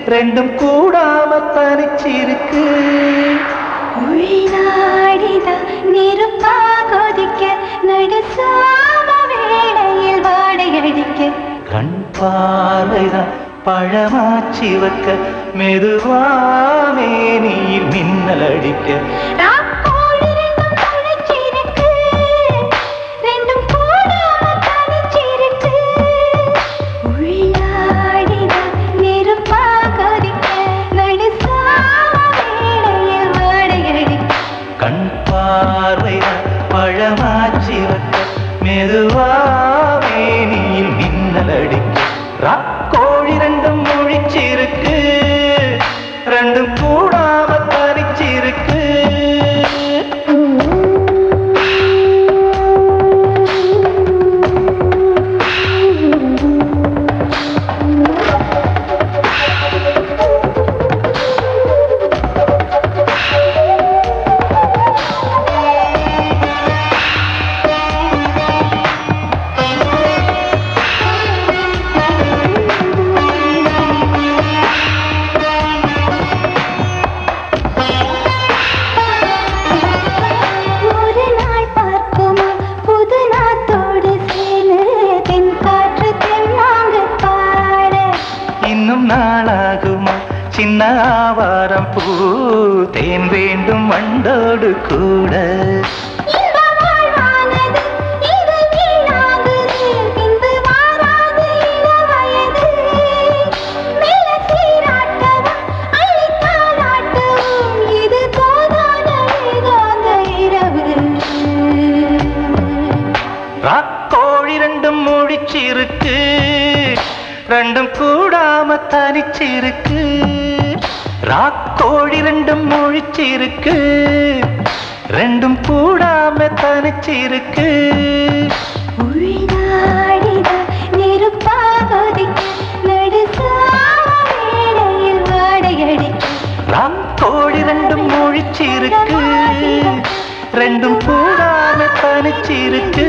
ரெண்டும் கூடாம தனிச்சிருக்கு. உள்நாடிதான் நெருப்பா கொதிக்க நடுசாம வேளையில் வாடையடிக்க கண் பார்வைதான் பழமாச்சி வைக்க மெதுவாமே நீ மின்னல் அடிக்க. கண் பார்வைதான் பழமாச்சி வைக்க மெதுவாமே நீ மின்னல் அடிக்க. ராக்கோழி ரெண்டும் முழிச்சிருக்கு, ரெண்டும் கூடாம தனிச்சிருக்கு. நாளாகுமா சின்ன ஆவாரம் பூ தேன் வேண்டும் வண்டோடு கூட. ராக்கோழி ரெண்டும் முழிச்சிருக்கு, ரெண்டும் கூடாம தனிச்சிருக்கு. ராக்கோழி ரெண்டும் முழிச்சிருக்கு, ரெண்டும் கூடாம தனிச்சிருக்கு. உள்நாடிதான் நெருப்பா கொதிக்க நடுசாம வேளையில் வாடையடிக்க. ராக்கோழி ரெண்டும் முழிச்சிருக்கு, ரெண்டும் கூடாம தனிச்சிருக்கு.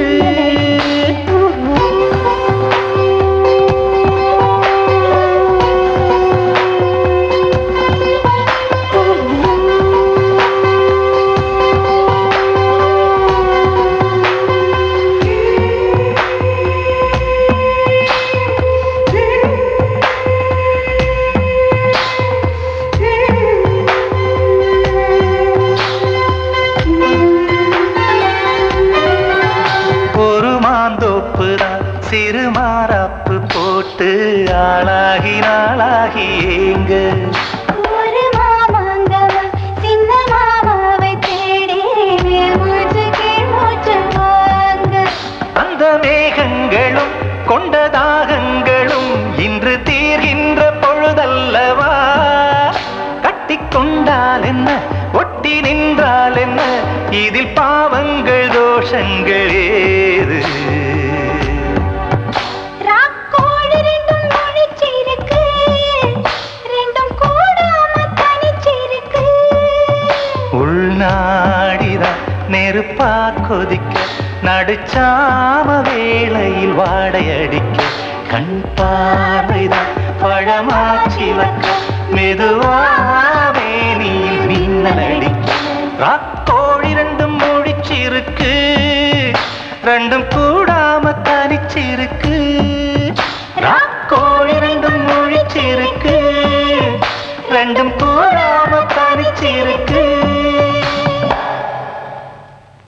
சிறு மாறாப்பு போட்டு ஆளாகி நாளாகி ஏங்க ஒரு மாமாங்கவ சின்ன மாமாவை தேடி மூச்சு கீழ் மூச்சு வாங்க. அந்த மேகங்களும் கொண்ட தாகங்களும் இன்று தீர்கின்ற பொழுதல்லவா. கட்டிக்கொண்டால் என்ன ஒட்டி நின்றால் என்ன இதில் பாவங்கள் தோஷங்கள் ஏது. உள்நாடிதான் நெருப்பா கொதிக்க நடுச்சாம வேளையில் வாடையடிக்க. கண் பார்வைதான் பழமாச்சி வைக்க மெதுவாவே நீ மின்னல் அடிக்க. ராக்கோழி ரெண்டும் முழிச்சிருக்கு, ரெண்டும் கூட